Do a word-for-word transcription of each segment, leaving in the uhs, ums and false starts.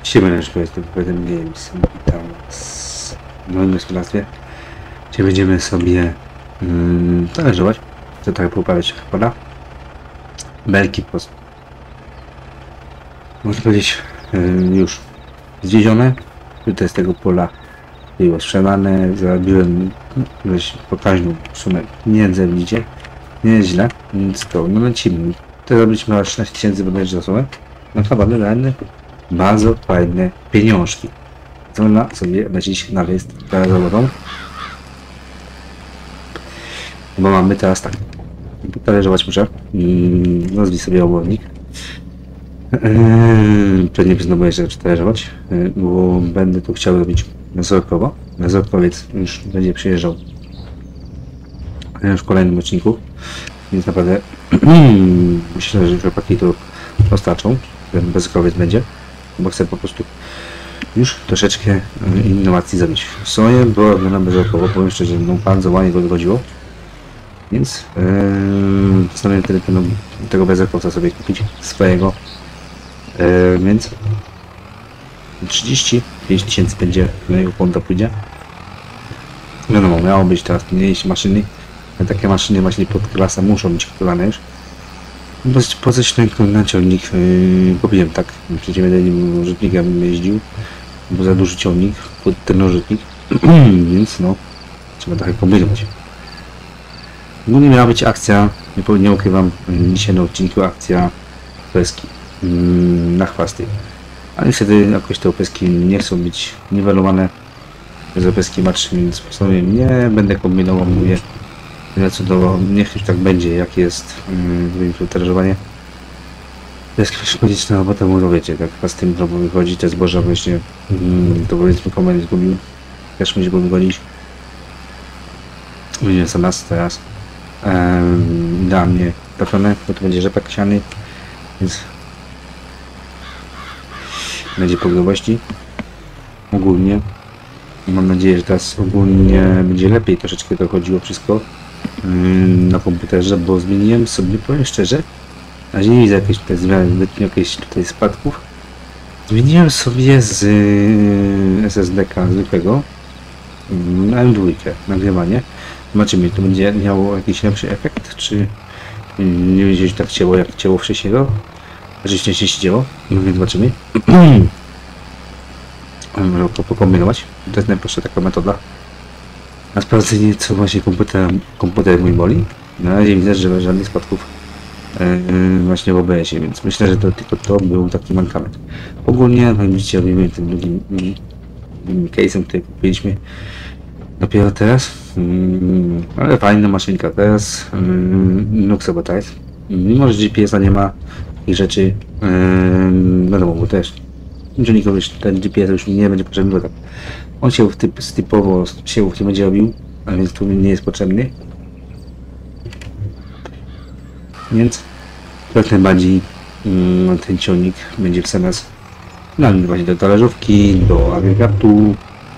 Siemaneczko, jestem Petem Games. Witam z moim gospodarstwie, gdzie będziemy sobie mm, talerzować, co trochę poprawiać pola. Belki po prostu. Można powiedzieć y, już zwiedzione. Tutaj z tego pola było sprzedane. Zarobiłem dość pokaźną sumę pieniędzy, widzicie? Nie jest źle, więc to no lecimy. To zrobiliśmy aż trzynaście tysięcy bodajże za sumę. Naprawdę realny. Bardzo fajne pieniążki. Co można sobie lecieć na list talerzowaną. Bo mamy teraz tak. Talerzować muszę. Hmm, nazwij sobie obwodnik. Yy, pewnie znowu jeszcze talerzować, yy, bo będę tu chciał robić wzorkowo. Wzorkowiec już będzie przyjeżdżał w kolejnym odcinku. Więc naprawdę myślę, że chłopaki to dostarczą. Ten wzorkowiec będzie. Bo chcę po prostu już troszeczkę innowacji zrobić w soję, bo wygląda bezrokowo, powiem szczerze, no bardzo ładnie to wychodziło. Więc yy, postanowiłem wtedy tego, tego bezrokowca sobie kupić swojego. Yy, więc trzydzieści pięć tysięcy będzie na jego konta pójdzie. Wiadomo, miało być teraz mniejsze maszyny, ale takie maszyny właśnie pod klasę muszą być kupowane już. Po coś ten na ciągnik yy, kupiłem, tak, przecież będę nim rzutnikiem jeździł, bo za duży ciągnik pod ten rzutnik, więc no, trzeba trochę kombinować. Głównie miała być akcja, nie, nie ukrywam, dzisiaj na odcinku akcja peski yy, na chwasty, ale niestety jakoś te peski nie chcą być niwelowane z peski martrzy, więc postanowiłem, nie będę kombinował, mówię. Co do, niech już tak będzie, jak jest yy, filtrowanie. Jak ktoś powiedzieć na robotę, bo wiecie, tak z tym robo wychodzi te zboża właśnie, yy, to powiedzmy komuś zgubił, też musi go wygodzić. Będzie za nas teraz yy, dla mnie trafione, bo to będzie rzepak siany, więc będzie po grubości. Ogólnie mam nadzieję, że teraz ogólnie będzie lepiej troszeczkę to chodziło wszystko na komputerze, bo zmieniłem sobie, powiem szczerze, na razie nie widzę jakiejś tutaj zmiany, zbytnio jakichś tutaj spadków. Zmieniłem sobie z S S D ka zwykłego na M dwa nagrywanie. Zobaczymy, to będzie miało jakiś lepszy efekt, czy nie będzie się tak cięło jak cięło wcześniejszego. Oczywiście się dzieło, więc zobaczymy. Można to pokombinować. To jest najprostsza taka metoda na sprawdzenie, co właśnie komputer, komputer mój boli. Na razie widzę, że żadnych spadków yy, właśnie w O B S ie, więc myślę, że to tylko to był taki mankament. Ogólnie, jak widzicie, robimy tym drugim yy, case'em, który kupiliśmy dopiero teraz. Yy, ale fajna maszynka teraz. Yy, Nuxobotize. Mimo, że G P S-a nie ma takich rzeczy, yy, wiadomo, bo też nikogo już ten G P S już nie będzie potrzebny, bo tak. On się typ, typowo siewów nie będzie robił, a więc tu nie jest potrzebny. Więc jak najbardziej mm, ten ciągnik będzie w nas nalewać do talerzówki, do agregatu,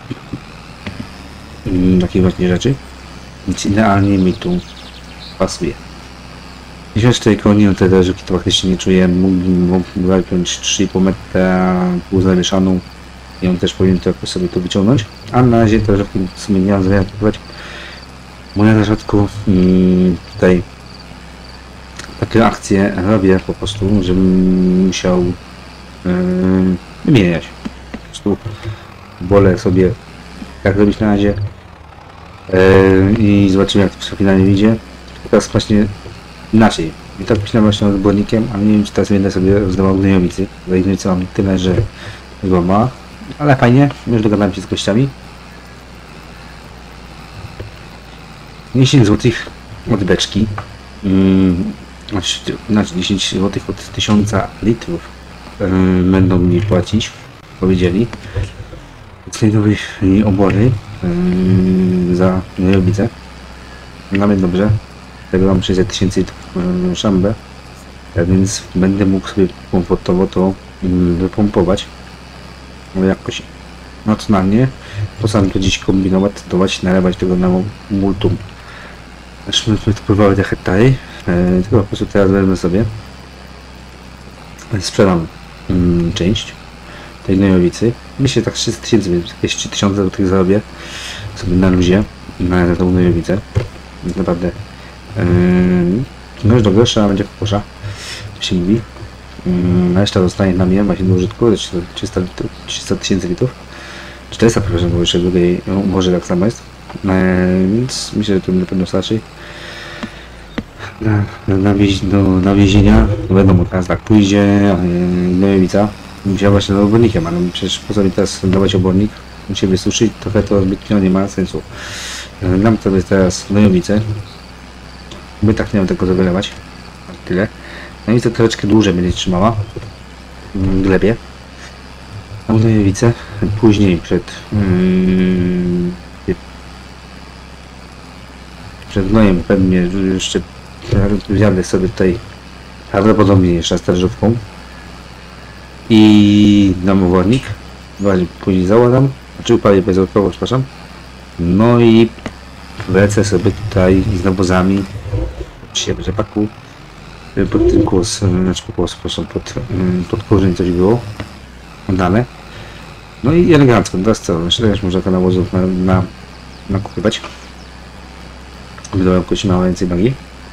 mm, takie właśnie rzeczy. Więc idealnie mi tu pasuje. Jeśli cztery konie, no te talerzówki to faktycznie nie czuję. Mógłbym wypiąć trzy i pół metra pół zawieszaną. I on też powinien to jakoś sobie to wyciągnąć, a na razie to żadki w sumie nie mam zamiaru kupować, bo ja na rzadko mm, tutaj takie akcje robię po prostu, żebym musiał yy, wymieniać. Po prostu wolę sobie jak robić na razie yy, i zobaczymy, jak to finalnie wyjdzie. Teraz właśnie inaczej. I tak myślałem właśnie nad odbornikiem, a nie wiem, czy teraz będę sobie rozdawał gnojowicy. Za gnojowicy mam tyle, że chyba ma. Ale fajnie, już dogadałem się z gościami. dziesięć złotych od beczki. Hmm, znaczy dziesięć złotych od tysiąca litrów hmm, będą mi płacić, powiedzieli. Cenowe obory hmm, za gnojowice. Nawet dobrze. Tego mam sześćset tysięcy litrów hmm, szambę. Tak więc będę mógł sobie komfortowo to hmm, wypompować. No jakoś racjonalnie, postaram to gdzieś kombinować, testować, nalewać tego na multum. Zresztą wpływały te hektary, e, tylko po prostu teraz wezmę sobie, sprzedam mm, część, tej gnojowicy. Myślę, tak trzysta tysięcy, jakieś trzy tysiące do tych zarobię sobie na luzie, na tą gnojowicę. Naprawdę. Yy, noż do grosza, będzie kosza, to się mówi. Yy, reszta zostanie na mnie właśnie do użytku, trzysta tysięcy litrów. czterysta, przepraszam, bo jeszcze drugiej może tak samo jest. Yy, więc myślę, że to na pewno starczy. Na, na, na, wieś, do nawiezienia, no wiadomo, teraz tak pójdzie gnojowica. Wzięła właśnie z obornikiem, ale przecież po co mi teraz dawać obornik, musi wysuszyć, trochę to zbytnio nie ma sensu. Dam sobie teraz gnojowicę, by tak nie mam tego zawylewać, tyle. Gnojowica troszeczkę dłużej będzie trzymała w glebie. A gnojowicę później przed yy, przed gnojem pewnie jeszcze wjadę sobie tutaj prawdopodobnie jeszcze starżówką i dam obornik, później załadam, znaczy upalię bezorkowo, przepraszam, no i lecę sobie tutaj z nawozami w rzepaku pod tym kłos, znaczy pod kłos, przepraszam, pod, pod korzeń coś było dane, no i elegancko. Teraz co, jeszcze też można te nawozów na, na, nakupywać, wydołam kości ma więcej nogi.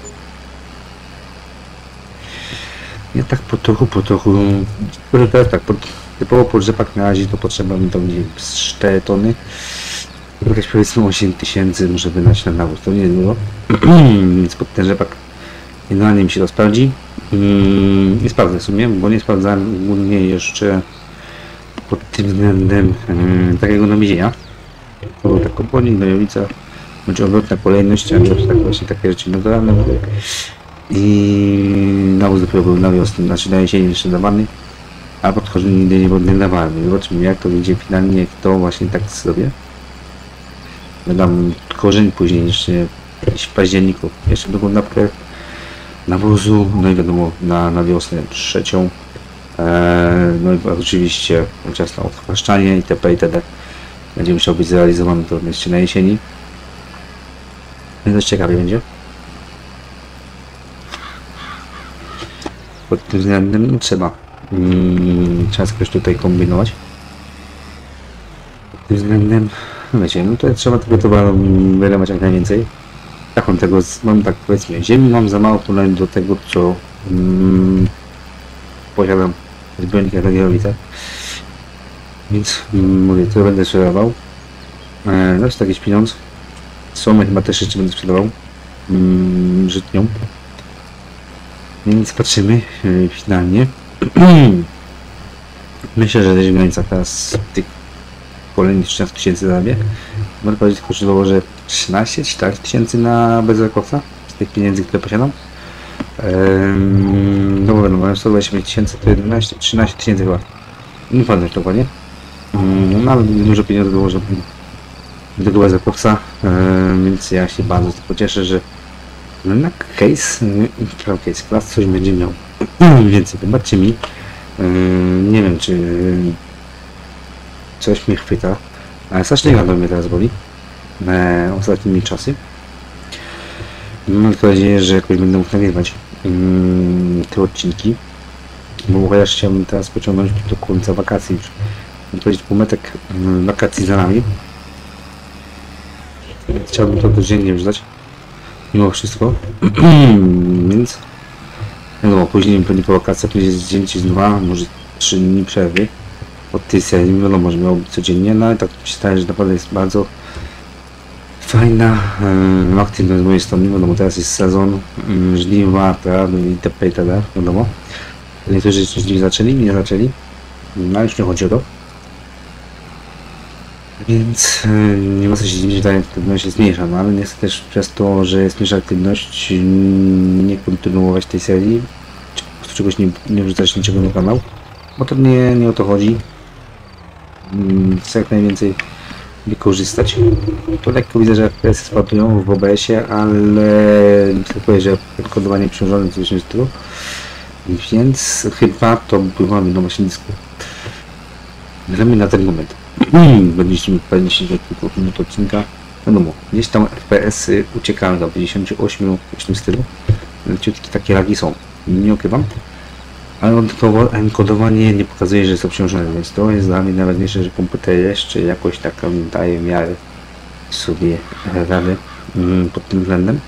Ja tak po trochu, po trochu, teraz tak, pod, typowo pod rzepak na razie to potrzeba mi to gdzieś cztery tony. Jakieś powiedzmy osiem tysięcy muszę wydać na nawóz, to nie jest dużo, więc pod ten rzepak generalnie mi się to sprawdzi. Yy, nie sprawdzę w sumie, bo nie sprawdzałem ogólnie jeszcze pod tym względem yy, takiego nawiezienia. To był tak obornik, gnojowica, bądź odwrotna kolejność, a nie tak właśnie takie rzeczy naturalne. I nawóz dopiero był na wiosnę, znaczy na jesieni jeszcze dawany, a podchodzę nigdy nie był nie dawany. Zobaczymy jak to będzie finalnie, kto właśnie tak sobie. Dam korzeń później jeszcze gdzieś w październiku, jeszcze drugą napkę nawozu, no i wiadomo na, na wiosnę trzecią. Eee, no i oczywiście czas na odchwaszczanie itp. itd. Będzie musiał być zrealizowany to jeszcze na jesieni. Więc dość ciekawie będzie. Pod tym względem no, trzeba hmm, trzeba jakoś tutaj kombinować. Pod tym względem, no wiecie, no to trzeba tego towaru wylewać jak najwięcej. Tak mam tego, mam tak powiedzmy, ziemi mam za mało porównać do tego, co hmm, posiadam zbiornika na Gierowice. Więc hmm, mówię, to będę sprzedawał. E, no jest to jakiś pieniądz. Słomę chyba też jeszcze będę sprzedawał. Hmm, żytnią. Więc patrzymy yy, finalnie. Myślę, że też w granicach teraz tych kolejnych trzynaście tysięcy zarabia. Mogę powiedzieć tylko przykładowo, że trzynaście czternaście tysięcy na bezrokowca z tych pieniędzy, które posiadam. Ehm, no bo no, sto dwadzieścia pięć tysięcy to jedenaście trzynaście tysięcy chyba. Nie pamiętam dokładnie. Ehm, no ale dużo pieniędzy było, żeby do tego bezrokowca. Ehm, więc ja się bardzo pocieszę, że na case, prawie case class coś będzie miał więcej. Wybaczcie mi, yy, nie wiem czy coś mnie chwyta, ale strasznie gardło mnie teraz boli e, ostatnimi czasy. Mam tylko nadzieję, że jakoś będę mógł nagrywać yy, te odcinki, bo chociaż chciałbym teraz pociągnąć do końca wakacji już. Mam powiedzieć półmetek yy, wakacji za nami. Chciałbym to codziennie wrzucać. Mimo wszystko, więc wiadomo, później pewnie po wakacjach będzie dzień czy dwa, może trzy dni przerwy od tej serii, nie wiadomo, że miało być codziennie, no ale tak mi się wydaje, że naprawdę jest bardzo fajna e, aktywność z mojej strony, wiadomo, teraz jest sezon, e, żniwa, trawy itp. itd. Wiadomo, niektórzy jeszcze żniw zaczęli, nie zaczęli, no już nie chodzi o to. Więc yy, nie ma co się dziwić, że ta aktywność jest mniejsza, no ale nie chcę też przez to, że jest mniejsza aktywność yy, nie kontynuować tej serii, czy po prostu czegoś nie, nie wrzucać niczego na kanał, bo to nie, nie o to chodzi. Yy, chcę jak najwięcej wykorzystać. To lekko widzę, że F P S spadają w O B S-ie, ale nie chcę powiedzieć, że kodowanie przyłożone coś w tym stylu, więc chyba to była no właśnie dysku. Gramy na ten moment. Będziecie mi powiedzieć kilku minut odcinka. Wiadomo, gdzieś tam F P S-y uciekają do pięćdziesięciu ośmiu w tym stylu. Leciutkie takie lagi są. Nie ukrywam. Ale enkodowanie nie pokazuje, że jest obciążone, więc to jest dla mnie najważniejsze, że komputer jeszcze jakoś taką daje miarę sobie rady mm, pod tym względem.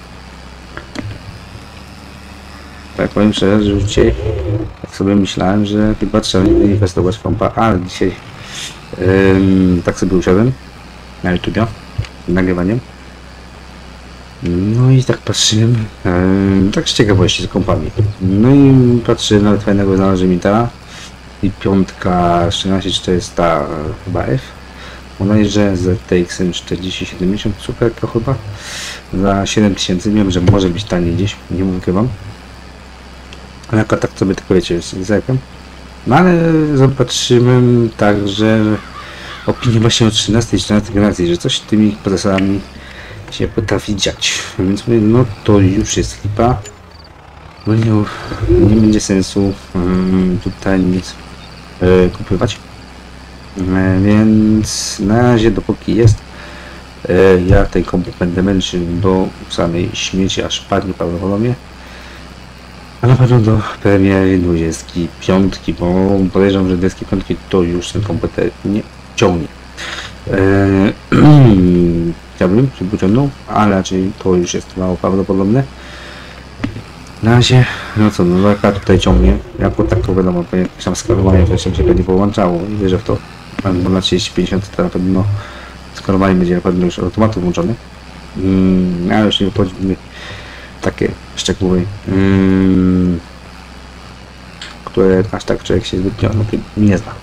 Tak powiem szczerze, że dzisiaj tak sobie myślałem, że chyba trzeba inwestować w kompa, ale dzisiaj ym, tak sobie usiadłem na YouTube nagrywaniem. No i tak patrzyłem, yy, tak z ciekawości z kompami. No i patrzę, nawet fajnego znalazłem mi ta i piątka trzynaście czterysta chyba F. Ona jeżdża z T X M czterdzieści siedemdziesiąt, super to chyba za siedem tysięcy. Wiem, że może być taniej gdzieś, nie mówię wam. Ale jako tak sobie tylko wiecie, z zekiem. No ale zobaczymy także opinię właśnie o trzynastej i czternastej generacji, że coś z tymi procesorami się potrafi dziać, więc mówię, no to już jest lipa, no nie, nie będzie sensu um, tutaj nic e, kupywać, e, więc na razie dopóki jest, e, ja ten komputer będę męczył do samej śmieci, aż padnie prawdopodobnie, a na pewno do premiery dwudziestki piątki, bo podejrzewam, że dwudziestki piątki to już ten komputer nie ciągnie. E, Chciałbym, żeby wyciągnął, ale raczej to już jest mało prawdopodobne. Na razie, no co, no jaka tutaj ciągnie, jako tak to wiadomo, jakieś tam skalowanie to się będzie połączało i wierzę w to, bo na trzydzieści pięćdziesiąt to na pewno skalowanie będzie na pewno już automatu włączony, mm, ale już nie wchodzimy takie szczegóły, mm, które aż tak człowiek się zbytnio no, nie zna.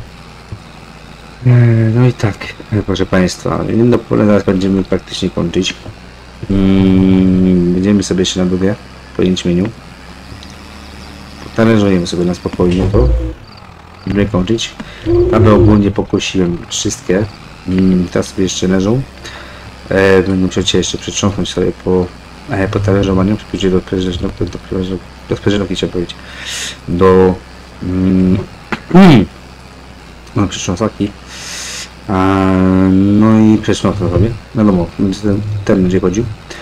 No i tak, proszę Państwa, no pole zaraz będziemy praktycznie kończyć. Hmm, będziemy sobie jeszcze na drugie po jęczmieniu. Talerzujemy sobie na spokojnie to. Będziemy kończyć. Prawie ogólnie pokosiłem wszystkie. Hmm, teraz sobie jeszcze leżą. E, będę musiał Cię jeszcze przetrząsnąć sobie po, e, po talerzowaniu. Przyjdzie do sprężynki, do, do sprężynki chciałem powiedzieć. Do... Hmm, no przytrząsaki. A, no i przetrząsnę sobie, wiadomo, ten, ten będzie chodził.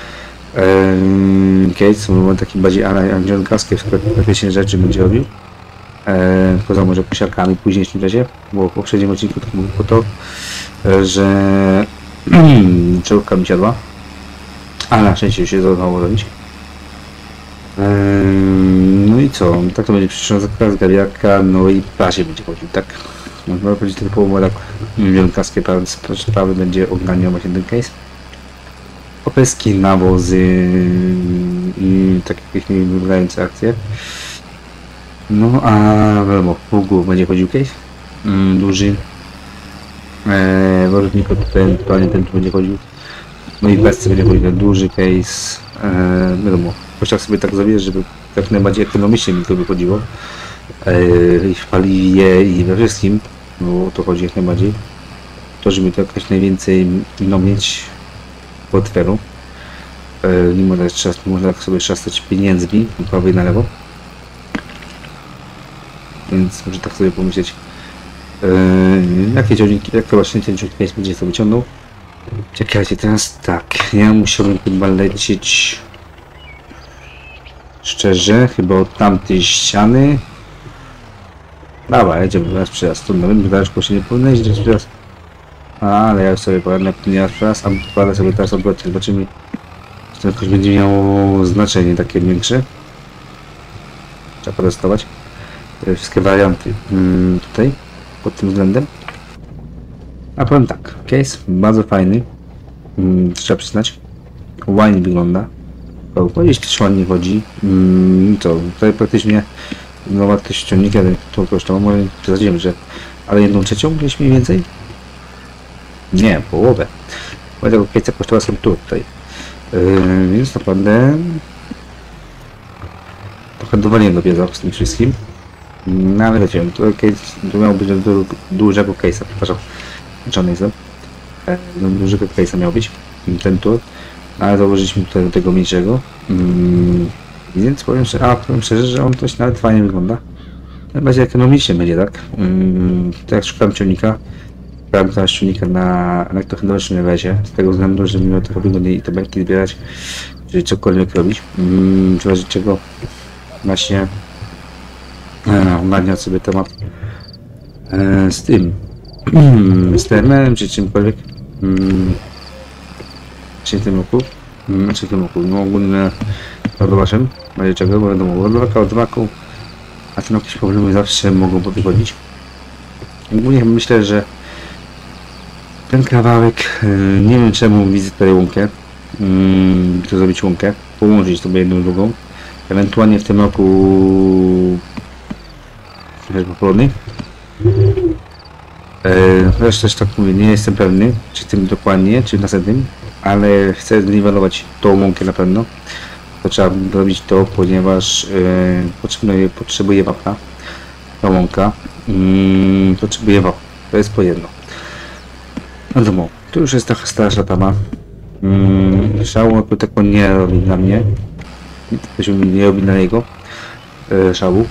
Eee, Case, był taki bardziej angielski, w rzeczy będzie robił. Eee, poza może posiadkami później w tym razie, bo w poprzednim odcinku to było to, że czołówka mi siadła, ale na szczęście już się zdało robić. Eee, no i co, tak to będzie przytrząsaka z gawiaka, no i pasie będzie chodził, tak? Można powiedzieć, ten półmorak wielkaskie sprawy będzie ognaniał właśnie ten case. Opeski, nawozy i takie jakieś wybrające akcje. No a wiadomo, w pół będzie chodził case mm, duży. Eee, Wożnik ten, ten, ten tu będzie chodził. No i bez będzie chodził ten duży case. Eee, wiadomo, chciał sobie tak zrobić, żeby jak najbardziej ekonomicznie mi to wychodziło. Eee, I w paliwie i we wszystkim. Bo o to chodzi jak najbardziej. To, żeby to jakoś najwięcej no, mieć portfelu. E, mimo że trzeba, można sobie szastać pieniędzmi prawo i na lewo. Więc może tak sobie pomyśleć. E, jakie ciągniki, jak to właśnie ten ciągnik będzie sobie ciągnął. Czekajcie, teraz tak. Ja musiałbym chyba lecieć szczerze, chyba od tamtej ściany. Dobra, jedziemy teraz przyjazd. Trudno, wiem, że teraz się nie powinno jeździć teraz przyjazd. Ale ja już sobie powiem, nie raz przyjazd, a pojadę sobie teraz odwrotnie. Zobaczymy, czy to jakoś będzie miało znaczenie takie większe. Trzeba protestować. Wszystkie warianty hmm, tutaj, pod tym względem. A powiem tak, case bardzo fajny. Hmm, trzeba przyznać. Ładnie wygląda. Powiedzieć też ładnie chodzi. Hmm, co, tutaj praktycznie no wartość ciągnika to kosztowało, może przesadziłem, że ale jedną trzecią gdzieś mniej więcej? Nie, połowę. Bo tego case'a kosztowała sobie tutaj. Yy, więc naprawdę trochę dowolnie dobiegał z tym wszystkim. No ale wiecie, to, case, to miało być do, do dużego case'a, przepraszam. Johnny jestem. Do dużego case'a miał być ten tur. Ale założyliśmy tutaj do tego mniejszego. Yy, Więc powiem szczerze, a powiem szczerze, że on coś nawet fajnie wygląda. Najbardziej ekonomicznie będzie, tak? Hmm, tak jak szukałem ciągnika, szukałem teraz ciągnika na elektrohydraulicznym rewezie, z tego względu, że miał trochę wygodniej te belki zbierać, czyli cokolwiek robić. Hmm, w razie czego właśnie e, ogarniać sobie temat e, z tym, z T M M czy czymkolwiek, mm, czy w tym roku, mm, czy w tym roku, no ogólnie zobaczymy, będzie czego, bo wiadomo, ładowarka ładowarką, a ten jakieś problemy zawsze mogą wychodzić. Ogólnie myślę, że ten kawałek, nie wiem czemu widzę tutaj łąkę, hmm, to zrobić łąkę, połączyć sobie jedną drugą, ewentualnie w tym roku popolony. Chociaż też tak mówię, nie jestem pewny, czy tym dokładnie, czy następnym, ale chcę zniwelować tą łąkę na pewno. To trzeba robić to, ponieważ e, potrzebuje, potrzebuje wapna, ta łąka, mm, potrzebuje wapna, to jest po jedno. Wiadomo, to już jest taka starsza tama. Mm, szału tego nie robi dla mnie. Ktoś mi nie robi na niego e, szału.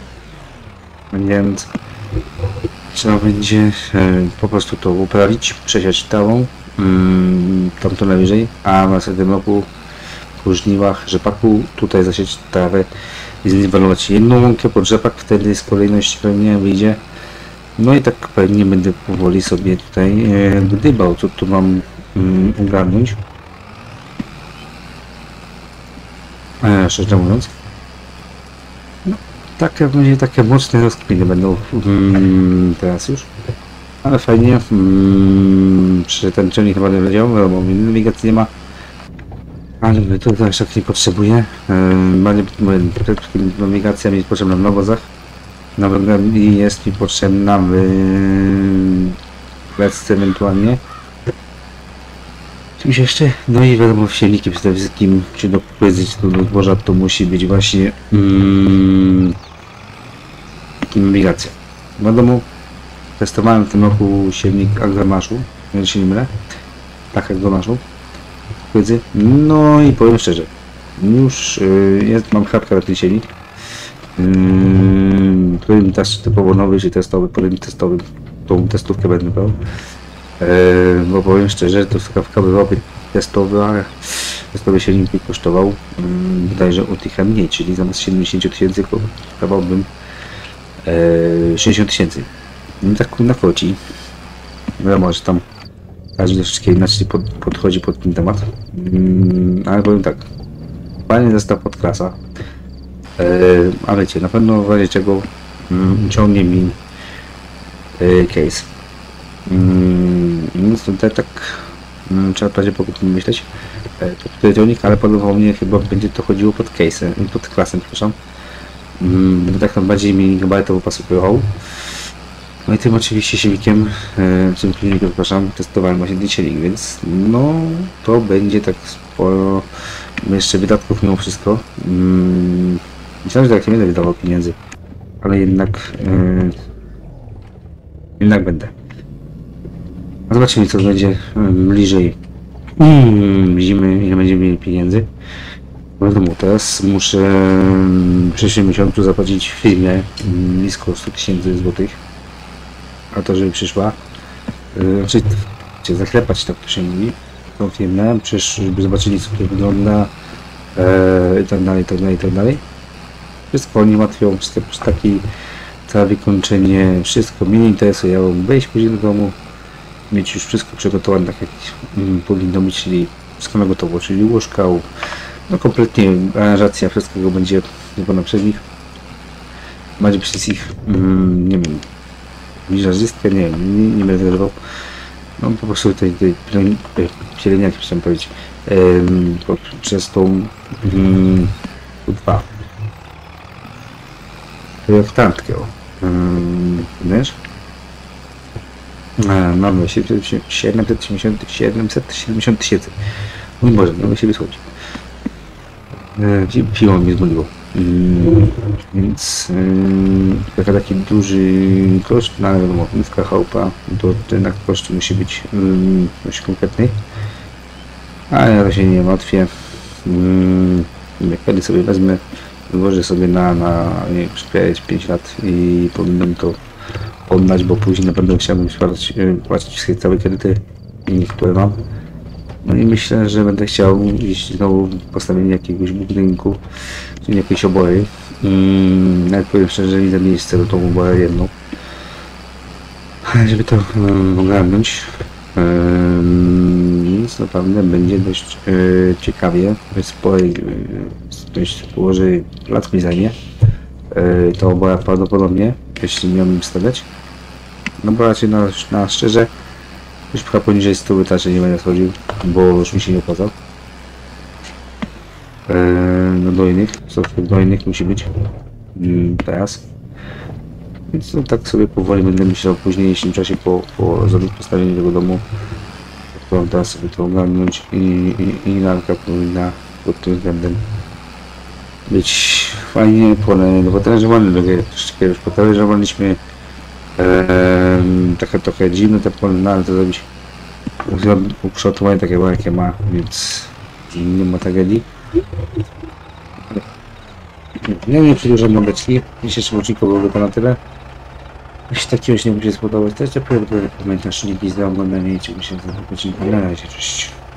Więc trzeba będzie e, po prostu to uprawić, przesiać tałą, mm, tamto najwyżej, a w następnym roku po żniwach rzepaku tutaj zasieć trawę i zniwelować jedną łąkę pod rzepak, wtedy z kolejności pewnie wyjdzie. No i tak pewnie będę powoli sobie tutaj e, gdybał, co tu mam mm, ogarnąć. E, szczerze mówiąc. No, takie, będzie takie mocne rozkminy będą mm, teraz już. Ale fajnie. Mm, przy ten czynnik chyba nie wiedział, bo nawigacji nie ma. Ale to też tak nie potrzebuję. Przed wszystkim nawigacja mi jest potrzebna w nawozach. Nawigacja jest mi potrzebna w kresce ewentualnie. Czymś jeszcze? No i wiadomo, w silnikiem przede wszystkim, czy do płyzy, czy do zboża, to musi być właśnie mm, nawigacja. Wiadomo, testowałem w tym roku silnik Agromaszu, nie się nie mylę. Tak, Agromaszu. Płyzy. No i powiem szczerze, już yy, jest, mam chrapkę na ten silnik. Yy, którym też typowo nowy, czy testowy, podejm testowy, tą testówkę będę brał. Yy, bo powiem szczerze, to chrapka byłaby testowa, ale testowy silnik mi kosztował yy, bodajże od tych mniej, czyli zamiast siedemdziesiąt tysięcy dawałbym yy, sześćdziesiąt tysięcy. No tak na koci. Wiadomo, że tam każdy troszeczkę inaczej pod, podchodzi pod ten temat, mm, ale powiem tak, fajny zestaw podklasa, e, a wiecie, na pewno w razie czego mm, ciągnie mi e, case. Mm, więc tutaj tak mm, trzeba bardziej pomyśleć, e, to tutaj ciągnik, ale podobnie chyba będzie to chodziło pod case, pod klasem, przepraszam, mm, bo tak bardziej mi gabajtowo pasował. No i tym oczywiście silnikiem, e, tym klinikiem, przepraszam, testowałem właśnie ten silnik, więc no to będzie tak sporo jeszcze wydatków mimo wszystko. Mm, myślałem, że tak nie będę wydawał pieniędzy, ale jednak e, jednak będę. A zobaczymy, co będzie e, bliżej mm, zimy, ile będziemy mieli pieniędzy. Wiadomo, teraz muszę w przyszłym miesiącu zapłacić firmie blisko sto tysięcy złotych. A to, żeby przyszła, yy, znaczy, czy zaklepać, tak to się mówi, tą firmę, przecież żeby zobaczyli, co to wygląda, yy, i tak dalej, i tak dalej, i tak dalej. Wszystko oni łatwią, wszystko taki, całe wykończenie, wszystko mnie nie interesuje, ja mam wejść później do domu, mieć już wszystko przygotowane, tak jak mm, powinno być, czyli wszystko na gotowo, czyli łóżka, no kompletnie aranżacja wszystkiego będzie zrobiona przez nich. Będzie przez ich, mm, nie wiem, wizerzystkę, nie wiem, nie, nie będę zagrywał. No po prostu tej, tej pielęgniarki, chciałem powiedzieć, ym, przez tą ym, dwa projektantkę, wiesz? Mamy siedemset siedemdziesiąt tysięcy. Mój Boże, no się wysłać. Piło mnie zmyliło. Hmm, więc yy, taki duży koszt, no ale wiadomo, nówka chałupa, to jednak koszt musi być yy, dość konkretny, ale ja to się nie martwię. Yy, jak kiedy sobie wezmę, wyłożę sobie na, na nie, pięć lat i powinienem to oddać, bo później na pewno chciałbym płacić, yy, płacić wszystkie całe kredyty, które mam. No i myślę, że będę chciał iść znowu postawienie jakiegoś budynku, jakieś oboje. Mm, nawet powiem szczerze, że widzę miejsce do tą oboję jedną. Żeby to um, ogarnąć. Um, więc naprawdę będzie dość e, ciekawie. Spore, e, dość położy lat mi zajmie. E, to oboja prawdopodobnie, jeśli miałbym stawiać. No bo raczej na, na szczerze już chyba poniżej stu raczej nie będę schodził, bo już mi się nie opłacał. Eee, no do innych, co do innych musi być mm, teraz. Więc no, tak sobie powoli będę myślał w późniejszym czasie po, po zrobić postawieniu tego domu. To teraz sobie to ogarnąć i, i, i narka powinna pod tym względem być fajnie pole, no potężowane, już potężowaliśmy. Eee, takie trochę dziwne te pole, no ale to zrobić ukształtowanie takie jakie ma, więc nie ma tragedii. Nie, nie przedłużam mądeczki. W dzisiejszym odcinku byłoby to na tyle. Jeśli takiego się nie musi spodobać, to jeszcze powiem, że pamiętasz, nie pizdę oglądanie i ciągle się za odcinku. Na razie, cześć.